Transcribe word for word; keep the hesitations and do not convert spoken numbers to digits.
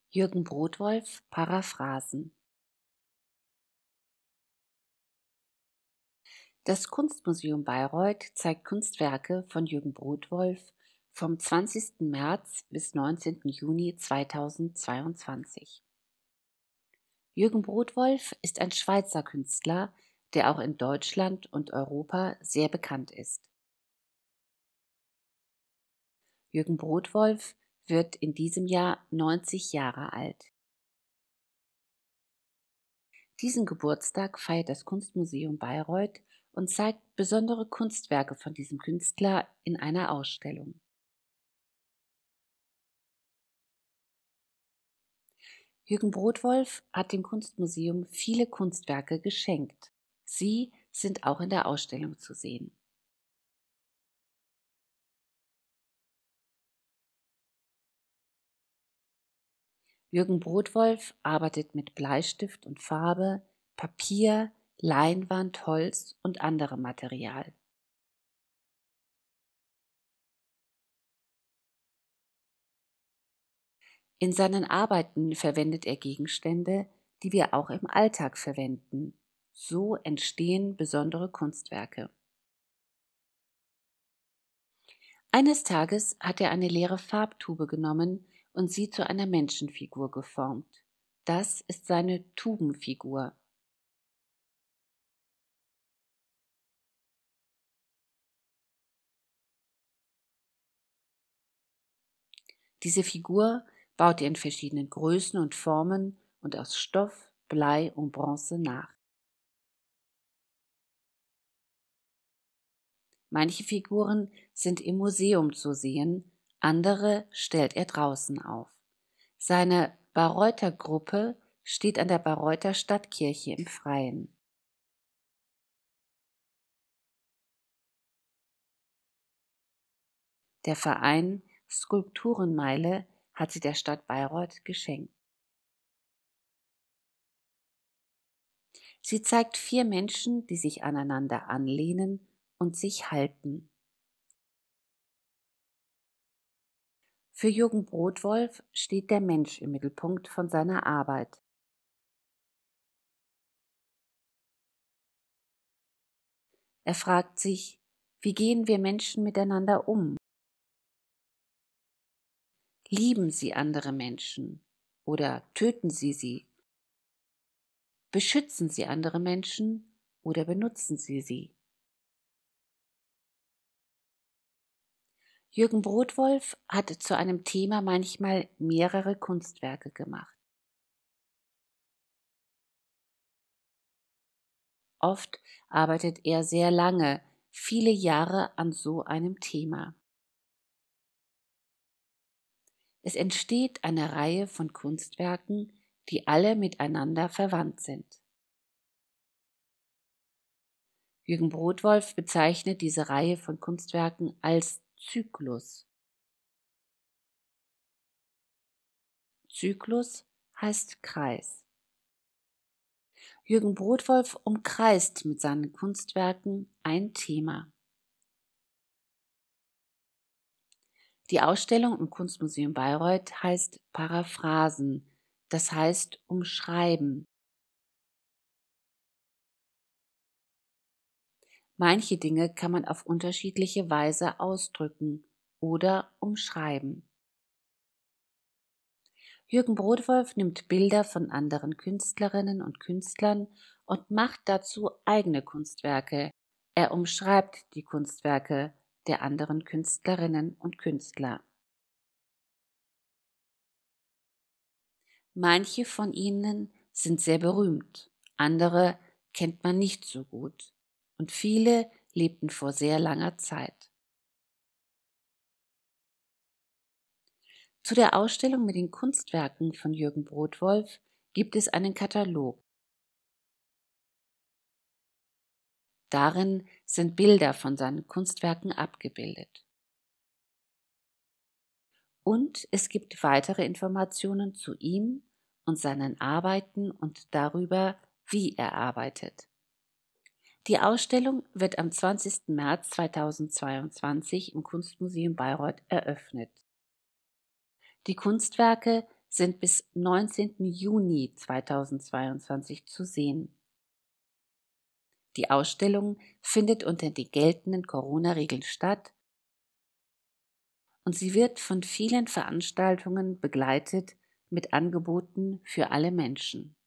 Jürgen Brodwolf, Paraphrasen. Das Kunstmuseum Bayreuth zeigt Kunstwerke von Jürgen Brodwolf vom zwanzigsten März bis neunzehnten Juni zweitausendzweiundzwanzig. Jürgen Brodwolf ist ein Schweizer Künstler, der auch in Deutschland und Europa sehr bekannt ist. Jürgen Brodwolf wird in diesem Jahr neunzig Jahre alt. Diesen Geburtstag feiert das Kunstmuseum Bayreuth und zeigt besondere Kunstwerke von diesem Künstler in einer Ausstellung. Jürgen Brodwolf hat dem Kunstmuseum viele Kunstwerke geschenkt. Sie sind auch in der Ausstellung zu sehen. Jürgen Brodwolf arbeitet mit Bleistift und Farbe, Papier, Leinwand, Holz und anderem Material. In seinen Arbeiten verwendet er Gegenstände, die wir auch im Alltag verwenden. So entstehen besondere Kunstwerke. Eines Tages hat er eine leere Farbtube genommen und sie zu einer Menschenfigur geformt. Das ist seine Tubenfigur. Diese Figur baut er in verschiedenen Größen und Formen und aus Stoff, Blei und Bronze nach. Manche Figuren sind im Museum zu sehen, andere stellt er draußen auf. Seine Bayreuther Gruppe steht an der Bayreuther Stadtkirche im Freien. Der Verein Skulpturenmeile hat sie der Stadt Bayreuth geschenkt. Sie zeigt vier Menschen, die sich aneinander anlehnen und sich halten. Für Jürgen Brodwolf steht der Mensch im Mittelpunkt von seiner Arbeit. Er fragt sich, wie gehen wir Menschen miteinander um? Lieben sie andere Menschen oder töten sie sie? Beschützen sie andere Menschen oder benutzen sie sie? Jürgen Brodwolf hatte zu einem Thema manchmal mehrere Kunstwerke gemacht. Oft arbeitet er sehr lange, viele Jahre an so einem Thema. Es entsteht eine Reihe von Kunstwerken, die alle miteinander verwandt sind. Jürgen Brodwolf bezeichnet diese Reihe von Kunstwerken als Zyklus. Zyklus heißt Kreis. Jürgen Brodwolf umkreist mit seinen Kunstwerken ein Thema. Die Ausstellung im Kunstmuseum Bayreuth heißt Paraphrasen, das heißt umschreiben. Manche Dinge kann man auf unterschiedliche Weise ausdrücken oder umschreiben. Jürgen Brodwolf nimmt Bilder von anderen Künstlerinnen und Künstlern und macht dazu eigene Kunstwerke. Er umschreibt die Kunstwerke der anderen Künstlerinnen und Künstler. Manche von ihnen sind sehr berühmt, andere kennt man nicht so gut und viele lebten vor sehr langer Zeit. Zu der Ausstellung mit den Kunstwerken von Jürgen Brodwolf gibt es einen Katalog. Darin sind Bilder von seinen Kunstwerken abgebildet. Und es gibt weitere Informationen zu ihm und seinen Arbeiten und darüber, wie er arbeitet. Die Ausstellung wird am zwanzigsten März zweitausendzweiundzwanzig im Kunstmuseum Bayreuth eröffnet. Die Kunstwerke sind bis neunzehnten Juni zweitausendzweiundzwanzig zu sehen. Die Ausstellung findet unter den geltenden Corona-Regeln statt und sie wird von vielen Veranstaltungen begleitet mit Angeboten für alle Menschen.